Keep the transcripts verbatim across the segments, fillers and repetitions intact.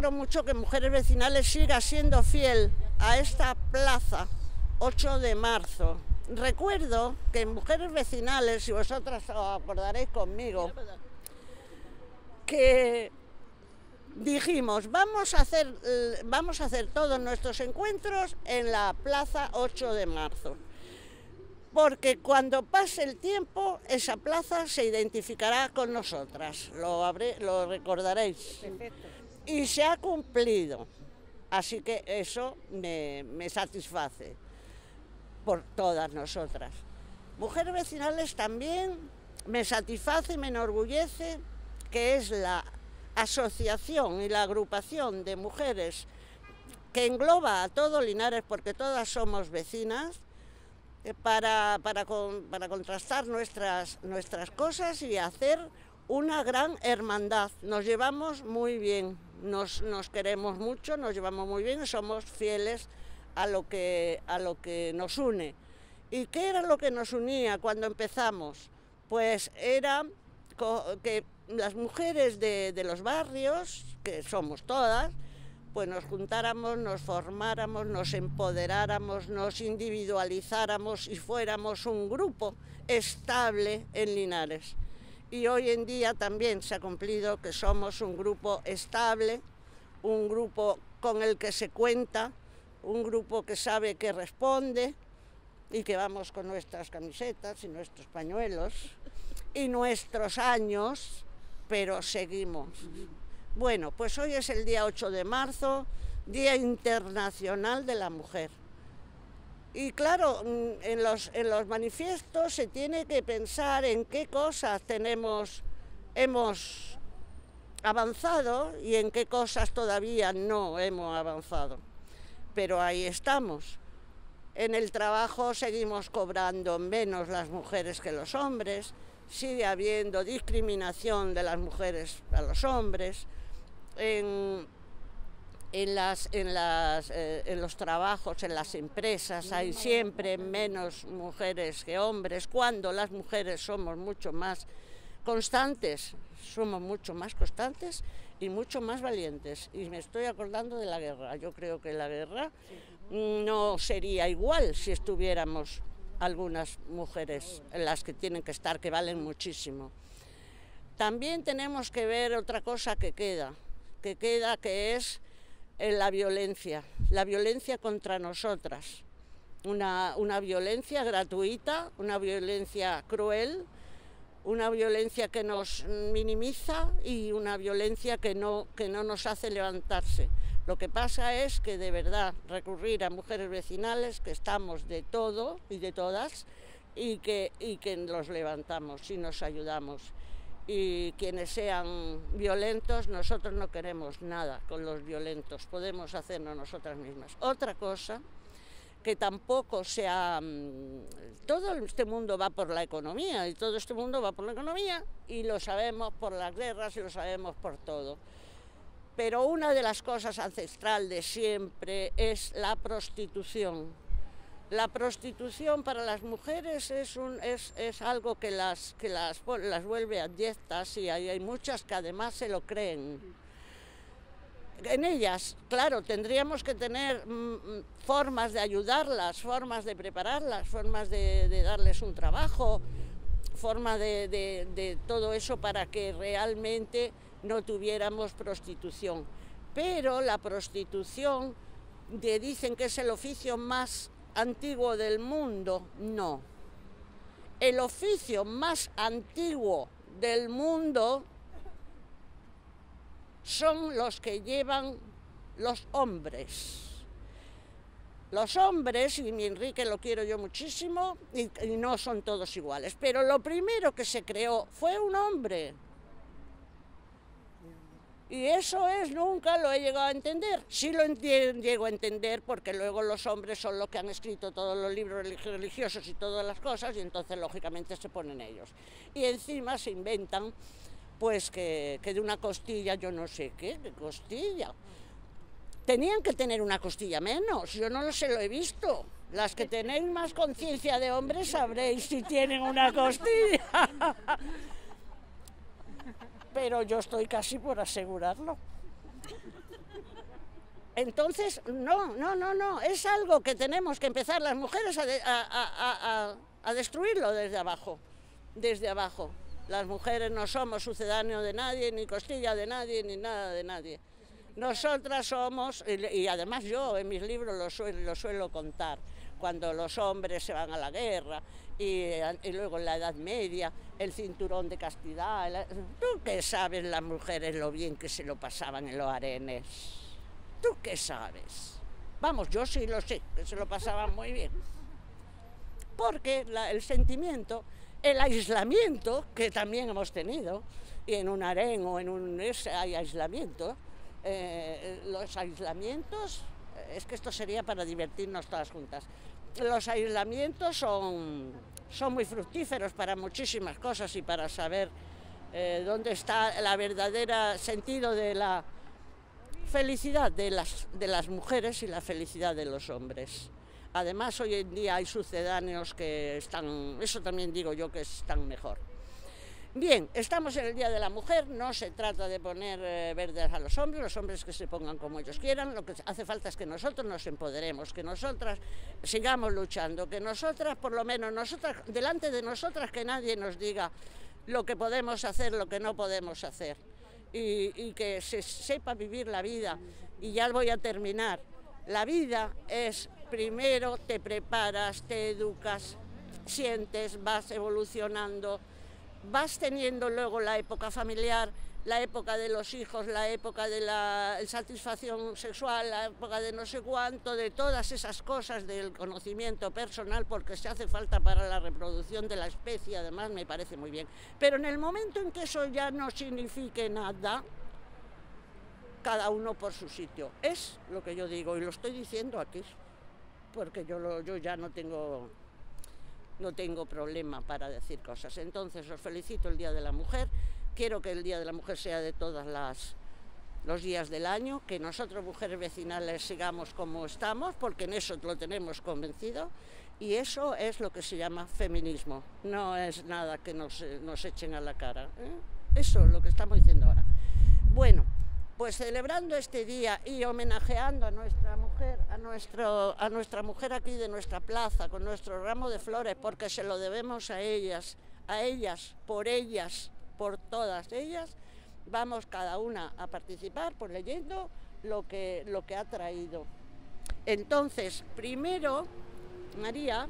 alegro mucho que Mujeres Vecinales siga siendo fiel a esta plaza ocho de marzo. Recuerdo que en Mujeres Vecinales, si vosotras os acordaréis conmigo, que dijimos, vamos a hacer, vamos a hacer todos nuestros encuentros en la plaza ocho de marzo. Porque cuando pase el tiempo, esa plaza se identificará con nosotras, lo, habré, lo recordaréis. Perfecto. Y se ha cumplido, así que eso me, me satisface por todas nosotras. Mujeres Vecinales también me satisface y me enorgullece que es la asociación y la agrupación de mujeres que engloba a todo Linares, porque todas somos vecinas, Para, para, con, para contrastar nuestras, nuestras cosas y hacer una gran hermandad. Nos llevamos muy bien, nos, nos queremos mucho, nos llevamos muy bien y somos fieles a lo, que, a lo que nos une. ¿Y qué era lo que nos unía cuando empezamos? Pues era que las mujeres de, de los barrios, que somos todas, pues nos juntáramos, nos formáramos, nos empoderáramos, nos individualizáramos y fuéramos un grupo estable en Linares. Y hoy en día también se ha cumplido que somos un grupo estable, un grupo con el que se cuenta, un grupo que sabe que responde y que vamos con nuestras camisetas y nuestros pañuelos y nuestros años, pero seguimos. Bueno, pues hoy es el día ocho de marzo, Día Internacional de la Mujer. Y claro, en los, en los manifiestos se tiene que pensar en qué cosas tenemos, hemos avanzado y en qué cosas todavía no hemos avanzado. Pero ahí estamos. En el trabajo seguimos cobrando menos las mujeres que los hombres, sigue habiendo discriminación de las mujeres a los hombres. En, en, las, en, las, eh, en los trabajos, en las empresas, hay siempre menos mujeres que hombres, cuando las mujeres somos mucho más constantes, somos mucho más constantes y mucho más valientes. Y me estoy acordando de la guerra. Yo creo que la guerra no sería igual si estuviéramos algunas mujeres en las que tienen que estar, que valen muchísimo. También tenemos que ver otra cosa que queda, que queda, que es la violencia, la violencia contra nosotras, una, una violencia gratuita, una violencia cruel, una violencia que nos minimiza y una violencia que no, que no nos hace levantarse. Lo que pasa es que de verdad recurrir a Mujeres Vecinales, que estamos de todo y de todas, y que, y que los levantamos y nos ayudamos. Y quienes sean violentos, nosotros no queremos nada con los violentos, podemos hacernos nosotras mismas. Otra cosa, que tampoco sea... Todo este mundo va por la economía, y todo este mundo va por la economía, y lo sabemos por las guerras y lo sabemos por todo. Pero una de las cosas ancestral de siempre es la prostitución. La prostitución para las mujeres es, un, es, es algo que, las, que las, las vuelve adyectas y hay, hay muchas que además se lo creen. En ellas, claro, tendríamos que tener mm, formas de ayudarlas, formas de prepararlas, formas de, de darles un trabajo, forma de, de, de todo eso para que realmente no tuviéramos prostitución. Pero la prostitución, de, dicen que es el oficio más antiguo del mundo, no. El oficio más antiguo del mundo son los que llevan los hombres. Los hombres, y mi Enrique lo quiero yo muchísimo, y, y no son todos iguales, pero lo primero que se creó fue un hombre. Y eso es, nunca lo he llegado a entender. Sí lo llego a entender porque luego los hombres son los que han escrito todos los libros religiosos y todas las cosas y entonces lógicamente se ponen ellos. Y encima se inventan pues que, que de una costilla yo no sé qué, de costilla. Tenían que tener una costilla menos, yo no se lo he visto. Las que tenéis más conciencia de hombres sabréis si tienen una costilla. Pero yo estoy casi por asegurarlo. Entonces, no, no, no, no, es algo que tenemos que empezar las mujeres a, de, a, a, a, a destruirlo desde abajo, desde abajo. Las mujeres no somos sucedáneos de nadie, ni costilla de nadie, ni nada de nadie. Nosotras somos, y, y además yo en mis libros lo, su, lo suelo contar, cuando los hombres se van a la guerra, y, y luego en la Edad Media, el cinturón de castidad. La, ¿tú qué sabes las mujeres lo bien que se lo pasaban en los harenes? ¿Tú qué sabes? Vamos, yo sí lo sé, que se lo pasaban muy bien. Porque la, el sentimiento, el aislamiento que también hemos tenido, y en un harén o en un ese hay aislamiento, eh, los aislamientos, es que esto sería para divertirnos todas juntas, los aislamientos son, son muy fructíferos para muchísimas cosas y para saber eh, dónde está el verdadero sentido de la felicidad de las, de las mujeres y la felicidad de los hombres. Además, hoy en día hay sucedáneos que están, eso también digo yo, que están mejor. Bien, estamos en el Día de la Mujer, no se trata de poner eh, verdes a los hombres, los hombres que se pongan como ellos quieran, lo que hace falta es que nosotros nos empoderemos, que nosotras sigamos luchando, que nosotras, por lo menos nosotras, delante de nosotras, que nadie nos diga lo que podemos hacer, lo que no podemos hacer, y, y que se sepa vivir la vida. Y ya voy a terminar. La vida es, primero te preparas, te educas, sientes, vas evolucionando, vas teniendo luego la época familiar, la época de los hijos, la época de la satisfacción sexual, la época de no sé cuánto, de todas esas cosas del conocimiento personal, porque se hace falta para la reproducción de la especie, además me parece muy bien. Pero en el momento en que eso ya no signifique nada, cada uno por su sitio. Es lo que yo digo, y lo estoy diciendo aquí, porque yo, lo, yo ya no tengo... no tengo problema para decir cosas. Entonces os felicito el Día de la Mujer, quiero que el Día de la Mujer sea de todos los días del año, que nosotros mujeres vecinales sigamos como estamos, porque en eso lo tenemos convencido, y eso es lo que se llama feminismo, no es nada que nos, nos echen a la cara, ¿eh? Eso es lo que estamos diciendo ahora. Bueno, pues celebrando este día y homenajeando a nuestra mujer, a, nuestro, a nuestra mujer aquí de nuestra plaza, con nuestro ramo de flores, porque se lo debemos a ellas, a ellas, por ellas, por todas ellas, vamos cada una a participar, pues leyendo lo que, lo que ha traído. Entonces, primero, María,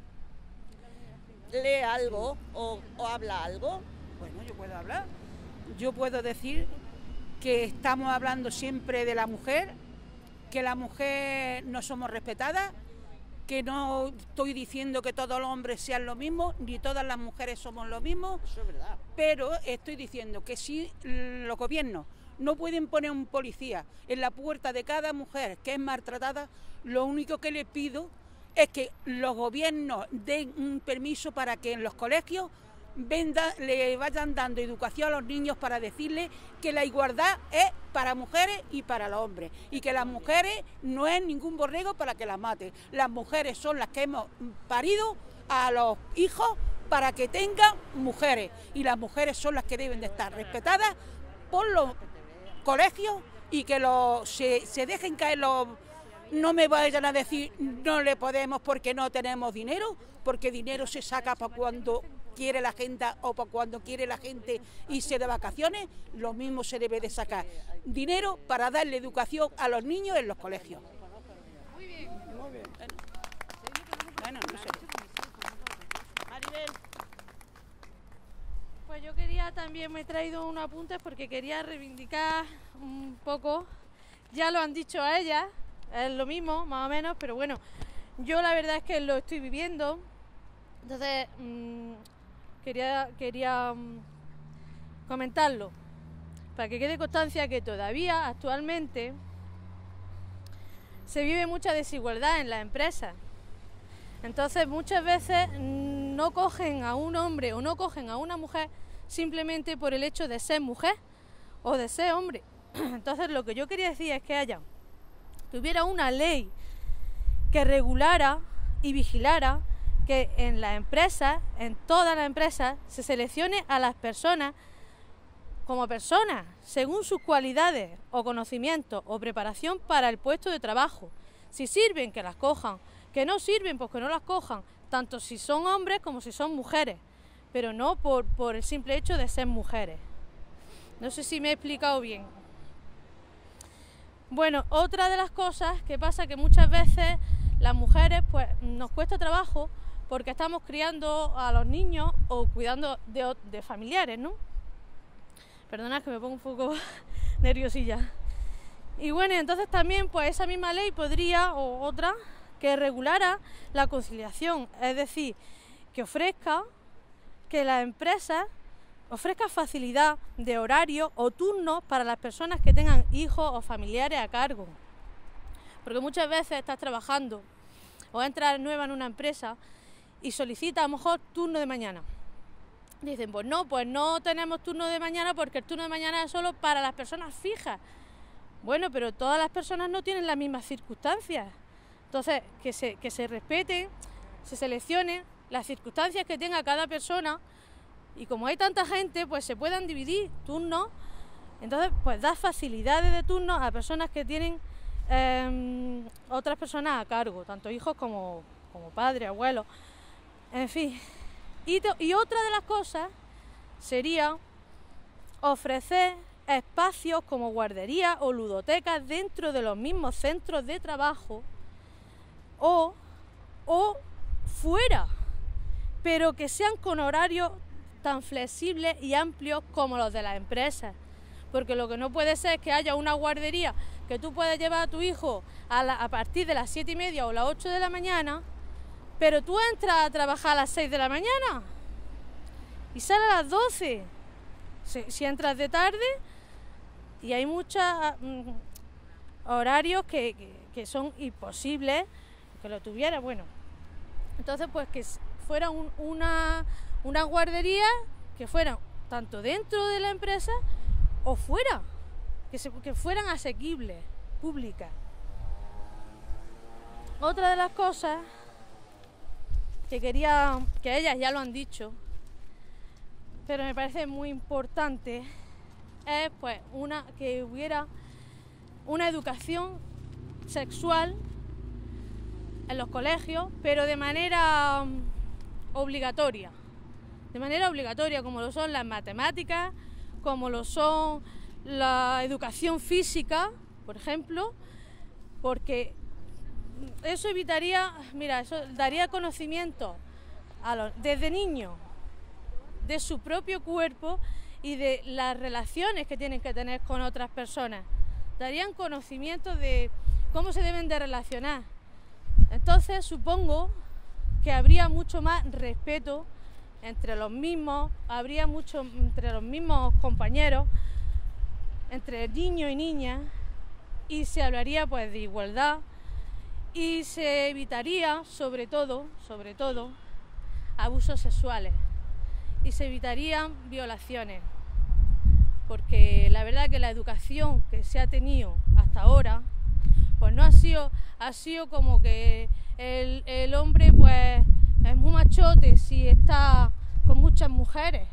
lee algo o, o habla algo. Bueno, yo puedo hablar, yo puedo decir que estamos hablando siempre de la mujer, que la mujer no somos respetadas, que no estoy diciendo que todos los hombres sean lo mismo, ni todas las mujeres somos lo mismo, Eso es verdad. Pero estoy diciendo que si los gobiernos no pueden poner un policía en la puerta de cada mujer que es maltratada, lo único que les pido es que los gobiernos den un permiso para que en los colegios Venda, le vayan dando educación a los niños para decirles que la igualdad es para mujeres y para los hombres, y que las mujeres no es ningún borrego para que las maten. Las mujeres son las que hemos parido a los hijos para que tengan mujeres, y las mujeres son las que deben de estar respetadas por los colegios, y que los, se, se dejen caer los... No me vayan a decir no le podemos porque no tenemos dinero, porque dinero se saca para cuando quiere la gente o para cuando quiere la gente irse de vacaciones. Lo mismo se debe de sacar dinero para darle educación a los niños en los colegios. Muy bien, muy bien. Bueno, no sé. Maribel. Pues yo quería también, me he traído unos apuntes porque quería reivindicar un poco, ya lo han dicho a ellas, es lo mismo, más o menos, pero bueno, yo la verdad es que lo estoy viviendo, entonces mmm, quería, quería mmm, comentarlo, para que quede constancia que todavía, actualmente, se vive mucha desigualdad en las empresas. Entonces muchas veces no cogen a un hombre o no cogen a una mujer simplemente por el hecho de ser mujer o de ser hombre. Entonces lo que yo quería decir es que haya, que hubiera una ley que regulara y vigilara que en las empresas, en todas las empresas, se seleccione a las personas como personas, según sus cualidades o conocimientos o preparación para el puesto de trabajo. Si sirven, que las cojan, que no sirven, pues que no las cojan, tanto si son hombres como si son mujeres, pero no por, por el simple hecho de ser mujeres. No sé si me he explicado bien. Bueno, otra de las cosas que pasa que muchas veces las mujeres pues nos cuesta trabajo porque estamos criando a los niños o cuidando de, de familiares, ¿no? Perdonad que me pongo un poco nerviosilla. Y bueno, entonces también pues esa misma ley podría, o otra, que regulara la conciliación, es decir, que ofrezca que las empresas ofrezcan facilidad de horario o turnos para las personas que tengan hijos o familiares a cargo. Porque muchas veces estás trabajando o entras nueva en una empresa y solicitas a lo mejor turno de mañana. Dicen, pues no, pues no tenemos turno de mañana porque el turno de mañana es solo para las personas fijas. Bueno, pero todas las personas no tienen las mismas circunstancias. Entonces, que se, que se respeten, se seleccionen las circunstancias que tenga cada persona y como hay tanta gente, pues se puedan dividir turnos. Entonces, pues da facilidades de turnos a personas que tienen eh, otras personas a cargo, tanto hijos como, como padres, abuelos, en fin. Y, y otra de las cosas sería ofrecer espacios como guarderías o ludotecas dentro de los mismos centros de trabajo o, o fuera, pero que sean con horarios tan flexibles y amplios como los de las empresas. Porque lo que no puede ser es que haya una guardería que tú puedes llevar a tu hijo a, la, a partir de las siete y media o las ocho de la mañana, pero tú entras a trabajar a las seis de la mañana y sales a las doce. Si, si entras de tarde, y hay muchos mm, horarios que, que, que son imposibles que lo tuviera. Bueno, entonces pues que fuera un, una, una guardería que fuera tanto dentro de la empresa o fuera, que, se, que fueran asequibles, públicas. Otra de las cosas que quería, que ellas ya lo han dicho, pero me parece muy importante, es pues una que hubiera una educación sexual en los colegios, pero de manera um, obligatoria, de manera obligatoria, como lo son las matemáticas, como lo son la educación física, por ejemplo, porque eso evitaría, mira, eso daría conocimiento a los, desde niños de su propio cuerpo y de las relaciones que tienen que tener con otras personas. Darían conocimiento de cómo se deben de relacionar. Entonces supongo que habría mucho más respeto entre los mismos, habría mucho entre los mismos compañeros, entre niños y niñas, y se hablaría pues de igualdad y se evitaría sobre todo, sobre todo, abusos sexuales y se evitarían violaciones, porque la verdad que la educación que se ha tenido hasta ahora pues no ha sido, ha sido como que el, el hombre pues es muy machote si está con muchas mujeres,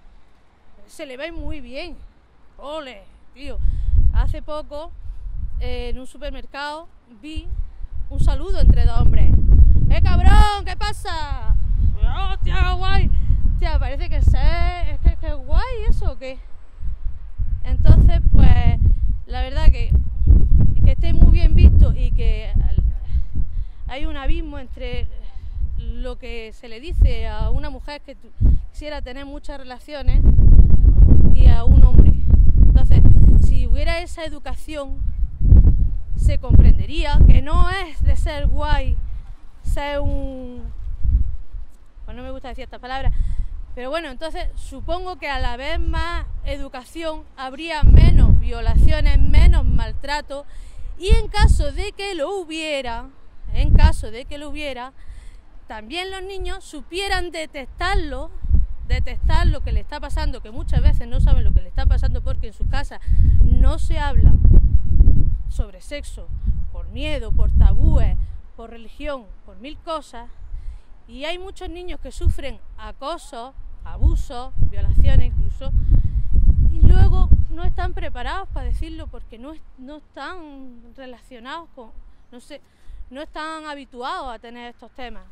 se le ve muy bien, ole, tío. Hace poco eh, en un supermercado vi un saludo entre dos hombres. ¡Eh, cabrón! ¿Qué pasa? ¡Hostia, qué guay! Tía, parece que es, es que, que guay eso, ¿o qué? Entonces, pues, la verdad que, que esté muy bien visto y que hay un abismo entre lo que se le dice a una mujer que quisiera tener muchas relaciones y a un hombre. Entonces, si hubiera esa educación, se comprendería que no es de ser guay, ser un... Pues no me gusta decir estas palabras, pero bueno, entonces supongo que al haber más educación habría menos violaciones, menos maltrato, y en caso de que lo hubiera, en caso de que lo hubiera, también los niños supieran detectarlo, detectar lo que le está pasando, que muchas veces no saben lo que le está pasando porque en su casa no se habla sobre sexo, por miedo, por tabúes, por religión, por mil cosas, y hay muchos niños que sufren acoso, abusos, violaciones incluso, y luego no están preparados para decirlo porque no, no están relacionados con, no sé, no están habituados a tener estos temas.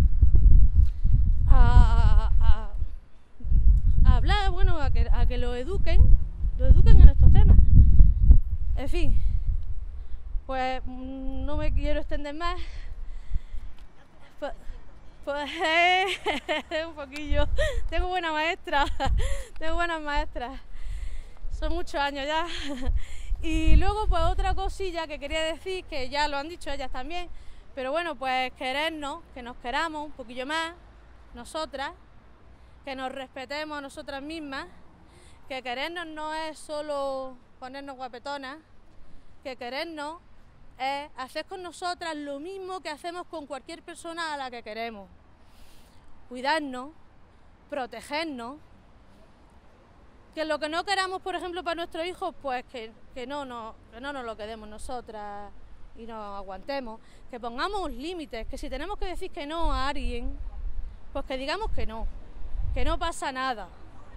A, a, a hablar, bueno, a que, a que lo eduquen, lo eduquen en estos temas. En fin, pues no me quiero extender más. Pues, pues un poquillo. Tengo buena maestra, tengo buenas maestras. Son muchos años ya. Y luego, pues otra cosilla que quería decir, que ya lo han dicho ellas también, pero bueno, pues querernos, que nos queramos un poquillo más, nosotras, que nos respetemos a nosotras mismas, que querernos no es solo ponernos guapetonas, que querernos es hacer con nosotras lo mismo que hacemos con cualquier persona a la que queremos. Cuidarnos, protegernos, que lo que no queramos, por ejemplo, para nuestros hijos, pues que, que, no, no, que no nos lo quedemos nosotras y nos aguantemos, que pongamos límites, que si tenemos que decir que no a alguien, pues que digamos que no, que no pasa nada.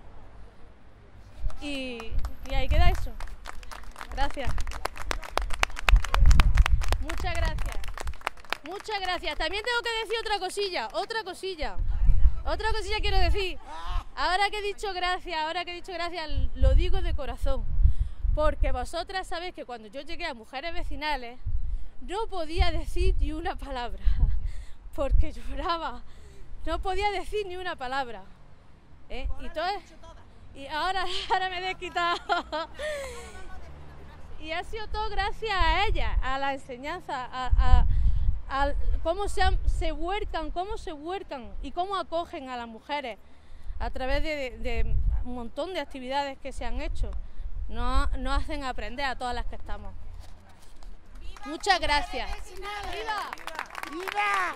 Y, y ahí queda eso. Gracias. Muchas gracias. Muchas gracias. También tengo que decir otra cosilla, otra cosilla. Otra cosilla quiero decir. Ahora que he dicho gracias, ahora que he dicho gracias, lo digo de corazón. Porque vosotras sabéis que cuando yo llegué a Mujeres Vecinales, no podía decir ni una palabra. Porque lloraba. No podía decir ni una palabra. ¿Eh? Y, todo es, y ahora, ahora me he desquitado. Y ha sido todo gracias a ella, a la enseñanza, a, a, a cómo se, han, se vuelcan, cómo se vuelcan y cómo acogen a las mujeres a través de, de, de un montón de actividades que se han hecho. Nos, nos hacen aprender a todas las que estamos. ¡Viva! Muchas gracias. ¡Viva! ¡Viva!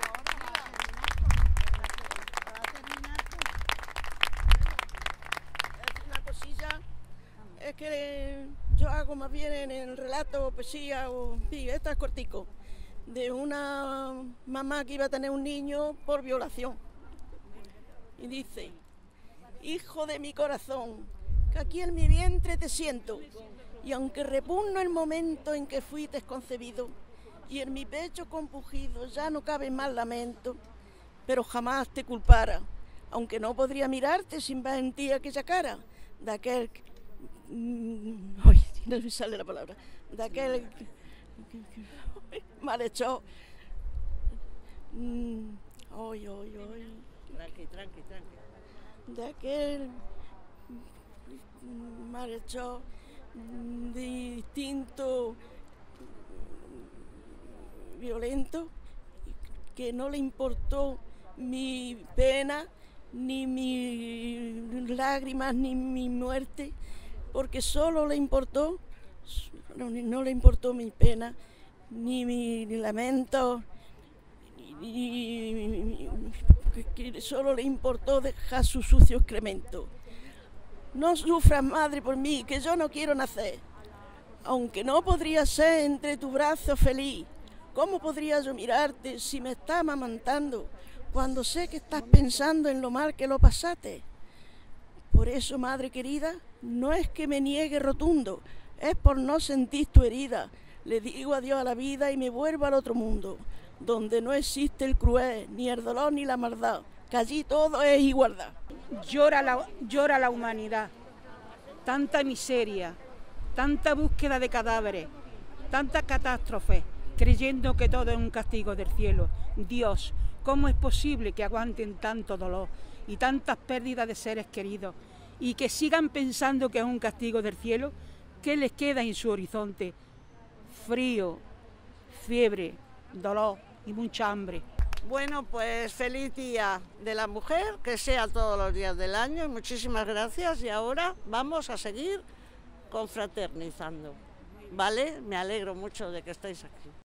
Una cosilla es que yo hago más bien en el relato, poesía o sí, esto es cortico, de una mamá que iba a tener un niño por violación. Y dice: hijo de mi corazón, que aquí en mi vientre te siento, y aunque repugno el momento en que fuiste concebido, y en mi pecho compugido ya no cabe más lamento, pero jamás te culpara, aunque no podría mirarte sin ver en ti aquella cara, de aquel... Ay, no me sale la palabra, de aquel malhechor. Ay, ay, ay. Tranqui, tranqui, tranqui. De aquel malhechor distinto, violento, que no le importó mi pena, ni mis lágrimas, ni mi muerte, porque solo le importó, no, no le importó mi pena, ni mi ni lamento, ni, ni, que solo le importó dejar su sucio excremento. No sufras, madre, por mí, que yo no quiero nacer, aunque no podría ser entre tus brazos feliz. ¿Cómo podría yo mirarte si me estás amamantando, cuando sé que estás pensando en lo mal que lo pasaste? Por eso, madre querida, no es que me niegue rotundo, es por no sentir tu herida. Le digo adiós a la vida y me vuelvo al otro mundo, donde no existe el cruel, ni el dolor ni la maldad, que allí todo es igualdad. Llora la, llora la humanidad, tanta miseria, tanta búsqueda de cadáveres, tantas catástrofes, creyendo que todo es un castigo del cielo. Dios, ¿cómo es posible que aguanten tanto dolor y tantas pérdidas de seres queridos y que sigan pensando que es un castigo del cielo? ¿Qué les queda en su horizonte? Frío, fiebre, dolor y mucha hambre. Bueno, pues feliz Día de la Mujer, que sea todos los días del año. Muchísimas gracias y ahora vamos a seguir confraternizando, ¿vale? Me alegro mucho de que estéis aquí.